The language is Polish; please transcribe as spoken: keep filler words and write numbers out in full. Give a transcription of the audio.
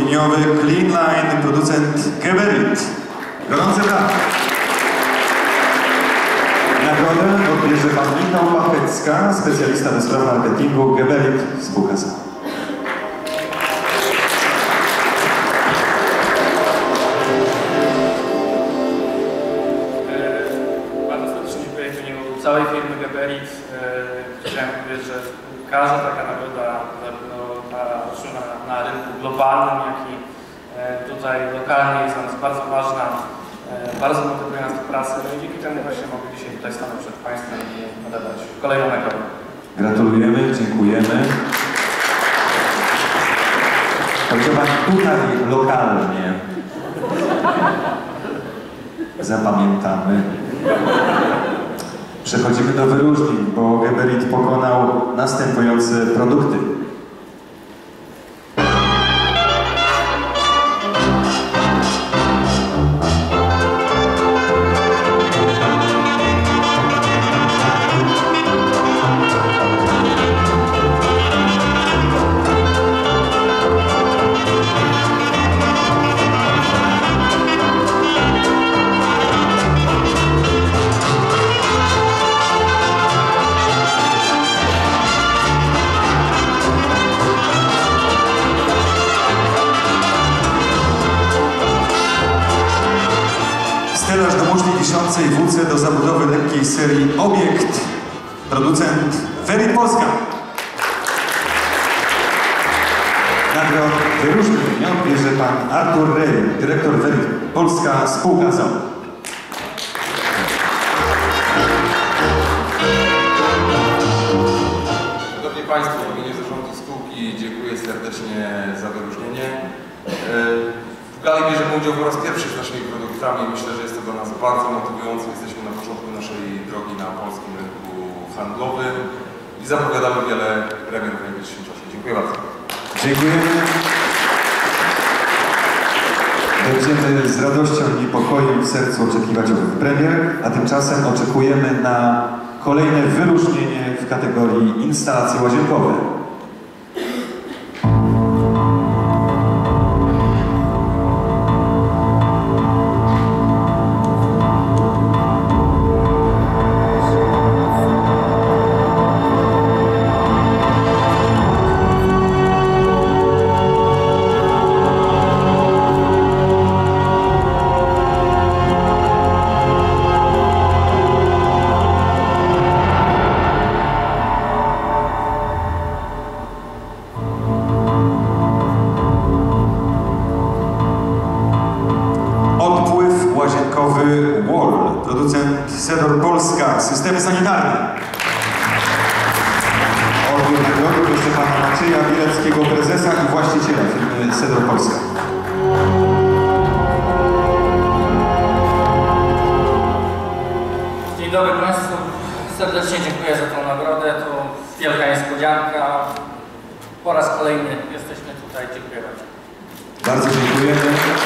wyróżnieniowy Clean Line, producent Geberit. Gorące brawa. Nagrodę odbierze pan Michał Pachecka, specjalista do spraw marketingu Geberit spółka sama. Bardzo serdecznie dziękuję w imieniu całej firmy Geberit. Chciałem powiedzieć, że każda taka nagroda zarówno na, na, na rynku globalnym, jak i tutaj lokalnie jest dla nas bardzo ważna. Bardzo motywuje nas do pracy, no i dzięki temu właśnie mogę dzisiaj tutaj stanąć przed Państwem i odebrać kolejną nagrodę. Gratulujemy, dziękujemy. Pracować tutaj lokalnie. Zapamiętamy. Przechodzimy do wyróżnień, bo Geberit pokonał następujące produkty. Stelaż do muszli wiszącej W C do zabudowy lekkiej serii Obiekt. Producent Ferit Polska. Nagrodę wyróżnienia odbierze pan Artur Rej, dyrektor Ferit Polska spółka z o o. Szanowni Państwo, w imieniu zarządu spółki dziękuję serdecznie za wyróżnienie. W gali bierzemy udział po raz pierwszy z naszymi produktami. Myślę, że jest to dla nas bardzo motywujące. Jesteśmy na początku naszej drogi na polskim rynku handlowym i zapowiadamy wiele premier w najbliższym czasie. Dziękuję bardzo. Dziękujemy. Będziemy z radością i niepokojem w sercu oczekiwać owych premier, a tymczasem oczekujemy na kolejne wyróżnienie w kategorii instalacje łazienkowe. Łazienkowy Wall, producent Sedor Polska, systemy sanitarne. Odbiór nagrody proszę pana Macieja Bieleckiego, prezesa i właściciela firmy Sedor Polska. Dzień dobry Państwu, serdecznie dziękuję za tą nagrodę, to wielka niespodzianka. Po raz kolejny jesteśmy tutaj, dziękuję bardzo. Bardzo dziękujemy.